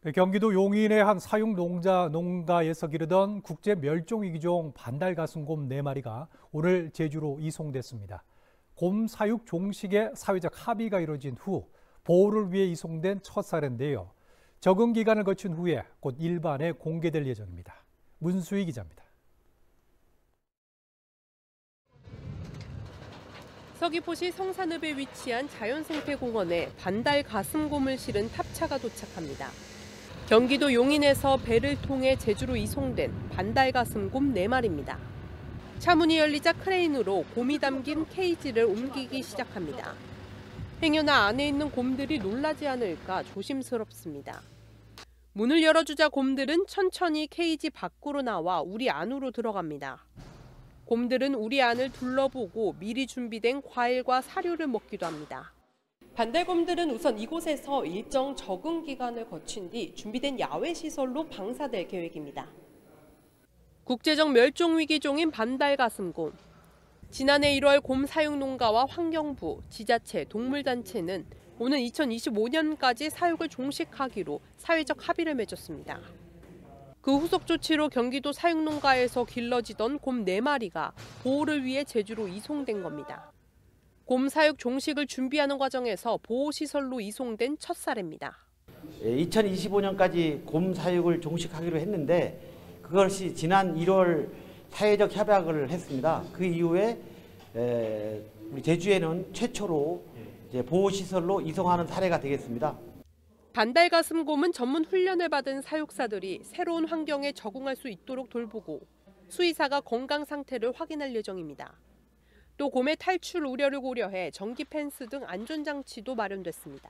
경기도 용인의 한 농가에서 기르던 국제 멸종위기종 반달가슴곰 4마리가 오늘 제주로 이송됐습니다. 곰 사육 종식에 사회적 합의가 이루어진 후 보호를 위해 이송된 첫 사례인데요. 적응 기간을 거친 후에 곧 일반에 공개될 예정입니다. 문수희 기자입니다. 서귀포시 성산읍에 위치한 자연생태공원에 반달가슴곰을 실은 탑차가 도착합니다. 경기도 용인에서 배를 통해 제주로 이송된 반달가슴곰 4마리입니다. 차문이 열리자 크레인으로 곰이 담긴 케이지를 옮기기 시작합니다. 행여나 안에 있는 곰들이 놀라지 않을까 조심스럽습니다. 문을 열어주자 곰들은 천천히 케이지 밖으로 나와 우리 안으로 들어갑니다. 곰들은 우리 안을 둘러보고 미리 준비된 과일과 사료를 먹기도 합니다. 반달곰들은 우선 이곳에서 일정 적응 기간을 거친 뒤 준비된 야외 시설로 방사될 계획입니다. 국제적 멸종위기종인 반달가슴곰. 지난해 1월 곰 사육 농가와 환경부, 지자체, 동물단체는 오는 2025년까지 사육을 종식하기로 사회적 합의를 맺었습니다. 그 후속 조치로 경기도 사육농가에서 길러지던 곰 4마리가 보호를 위해 제주로 이송된 겁니다. 곰 사육 종식을 준비하는 과정에서 보호시설로 이송된 첫 사례입니다. 2025년까지 곰 사육을 종식하기로 했는데 그것이 지난 1월 사회적 협약을 했습니다. 그 이후에 우리 제주에는 최초로 이제 보호시설로 이송하는 사례가 되겠습니다. 반달가슴곰은 전문 훈련을 받은 사육사들이 새로운 환경에 적응할 수 있도록 돌보고 수의사가 건강 상태를 확인할 예정입니다. 또 곰의 탈출 우려를 고려해 전기 펜스 등 안전장치도 마련됐습니다.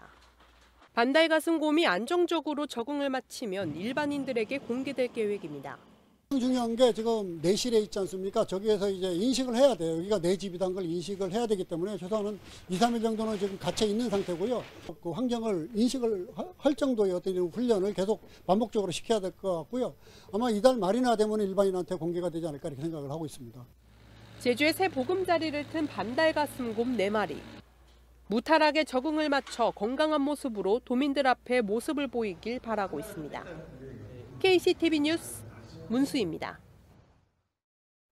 반달가슴곰이 안정적으로 적응을 마치면 일반인들에게 공개될 계획입니다. 중요한 게 지금 내실에 있지 않습니까? 저기에서 이제 인식을 해야 돼요. 여기가 내 집이란 걸 인식을 해야 되기 때문에 최소한 2, 3일 정도는 지금 갇혀 있는 상태고요. 그 환경을 인식을 할 정도의 어떤 훈련을 계속 반복적으로 시켜야 될 것 같고요. 아마 이달 말이나 되면 일반인한테 공개가 되지 않을까 이렇게 생각을 하고 있습니다. 제주의 새 보금자리를 튼 반달가슴곰 4마리. 무탈하게 적응을 맞춰 건강한 모습으로 도민들 앞에 모습을 보이길 바라고 있습니다. KCTV 뉴스 문수희입니다.